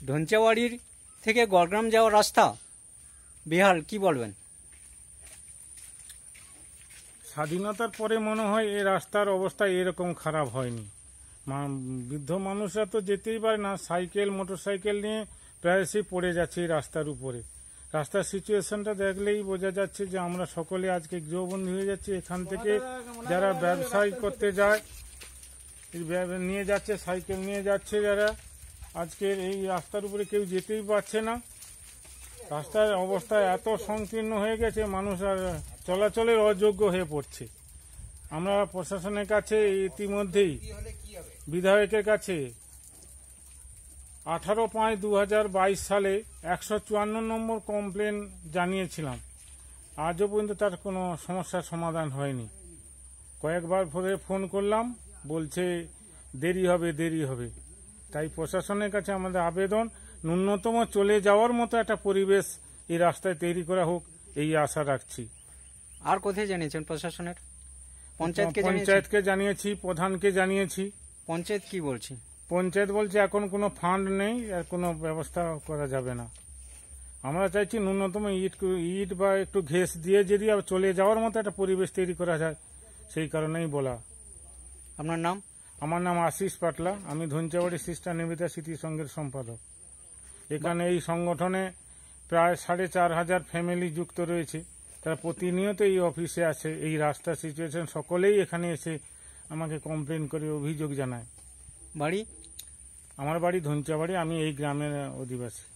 ধনচাবাড়ির থেকে গড়গ্রাম যাওয়ার রাস্তা বেহাল, কি বলবেন? স্বাধীনতার পরে মনে হয় এই রাস্তার অবস্থা এরকম খারাপ হয়নি। বৃদ্ধ মানুষরা তো যেতেই পারে না, সাইকেল মোটরসাইকেল নিয়ে প্রায়শই পড়ে যাচ্ছে এই রাস্তার উপরে। রাস্তার সিচুয়েশনটা দেখলেই বোঝা যাচ্ছে যে আমরা সকলে আজকে গৃহবন্দী হয়ে যাচ্ছি। এখান থেকে যারা ব্যবসায় করতে যায় নিয়ে যাচ্ছে, সাইকেল নিয়ে যাচ্ছে যারা, আজকের এই রাস্তার উপরে কেউ যেতেই পারছে না। রাস্তার অবস্থা এত সংকীর্ণ হয়ে গেছে, মানুষ আর চলাচলের অযোগ্য হয়ে পড়ছে। আমরা প্রশাসনের কাছে ইতিমধ্যেই বিধায়কের কাছে 18/5/2022 সালে 154 নম্বর কমপ্লেন জানিয়েছিলাম। আজও পর্যন্ত তার কোনো সমস্যার সমাধান হয়নি। কয়েকবার ফোন করলাম, বলছে দেরি হবে। তাই প্রশাসনের কাছে আমাদের আবেদন, ন্যূনতম চলে যাওয়ার মতো একটা পরিবেশ এই রাস্তায় তৈরি করা হোক, এই আশা রাখছি। আর কোথায় জানিয়েছেন? প্রশাসনের পঞ্চায়েতকে জানিয়েছি, প্রধানকে জানিয়েছি। পঞ্চায়েত কি বলছে? পঞ্চায়েত বলছে এখন কোনো ফান্ড নেই, আর কোনো ব্যবস্থা করা যাবে না। আমরা চাইছি ন্যূনতম ইট বা একটু ঘেঁস দিয়ে যদি চলে যাওয়ার মতো একটা পরিবেশ তৈরি করা যায়, সেই কারণেই বলা। আপনার নাম? আমার নাম আশিস পাটলা, আমি ধনচাবাড়ি সিস্টার নিবেদিতা স্মৃতি সংঘের সম্পাদক। এখানে এই সংগঠনে প্রায় 4,500 ফ্যামিলি যুক্ত রয়েছে। তারা প্রতিনিয়ত এই অফিসে আছে, এই রাস্তার সিচুয়েশন সকলেই এখানে এসে আমাকে কমপ্লেন করে অভিযোগ জানায়। বাড়ি? আমার বাড়ি ধনচাবাড়ি, আমি এই গ্রামের অধিবাসী।